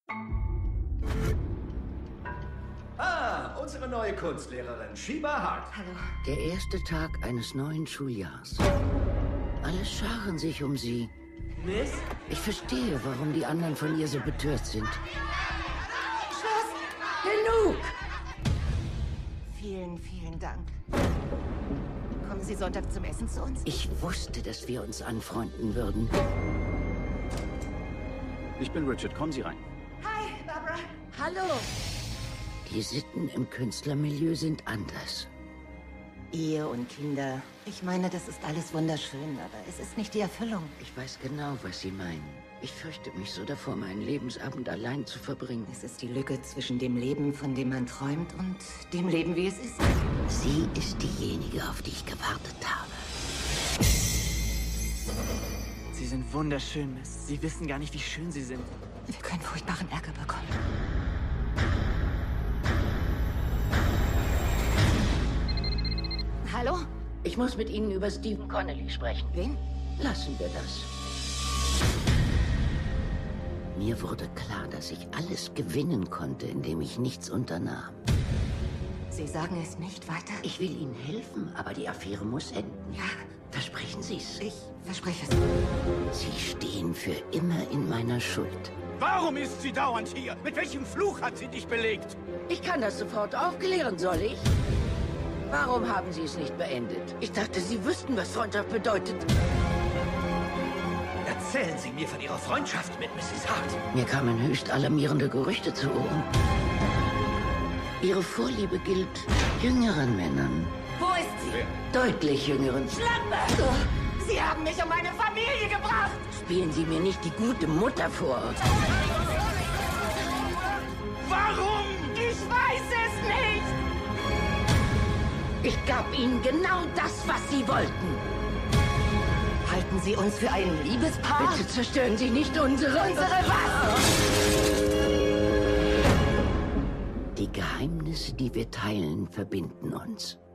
Ah, unsere neue Kunstlehrerin, Sheba Hart. Hallo. Der erste Tag eines neuen Schuljahrs. Alle scharen sich um sie. Miss? Ich verstehe, warum die anderen von ihr so betört sind. Schluss! Genug! Vielen, vielen Dank. Kommen Sie Sonntag zum Essen zu uns? Ich wusste, dass wir uns anfreunden würden. Ich bin Richard, kommen Sie rein. Hi, Barbara. Hallo! Die Sitten im Künstlermilieu sind anders. Ehe und Kinder. Ich meine, das ist alles wunderschön, aber es ist nicht die Erfüllung. Ich weiß genau, was Sie meinen. Ich fürchte mich so davor, meinen Lebensabend allein zu verbringen. Es ist die Lücke zwischen dem Leben, von dem man träumt, und dem Leben, wie es ist. Sie ist diejenige, auf die ich gewartet habe. Sie sind wunderschön, Miss. Sie wissen gar nicht, wie schön Sie sind. Wir können furchtbaren Ärger bekommen. Hallo? Ich muss mit Ihnen über Stephen Connelly sprechen. Wen? Lassen wir das. Mir wurde klar, dass ich alles gewinnen konnte, indem ich nichts unternahm. Sie sagen es nicht weiter? Ich will Ihnen helfen, aber die Affäre muss enden. Ja, Versprechen Sie es. ich verspreche es. Sie stehen für immer in meiner Schuld. Warum ist sie dauernd hier? Mit welchem Fluch hat sie dich belegt? Ich kann das sofort aufklären, soll ich? Warum haben Sie es nicht beendet? Ich dachte, Sie wüssten, was Freundschaft bedeutet. Erzählen Sie mir von Ihrer Freundschaft mit Mrs. Hart. Mir kamen höchst alarmierende Gerüchte zu Ohren. Ihre Vorliebe gilt jüngeren Männern. Wo ist sie? Deutlich jüngeren. Schlampe! Sie haben mich um meine Familie gebracht! Spielen Sie mir nicht die gute Mutter vor. Warum? Ich weiß es nicht! Ich gab Ihnen genau das, was Sie wollten. Halten Sie uns für ein Liebespaar? Bitte zerstören Sie nicht unsere was? Die Geheimnisse, die wir teilen, verbinden uns.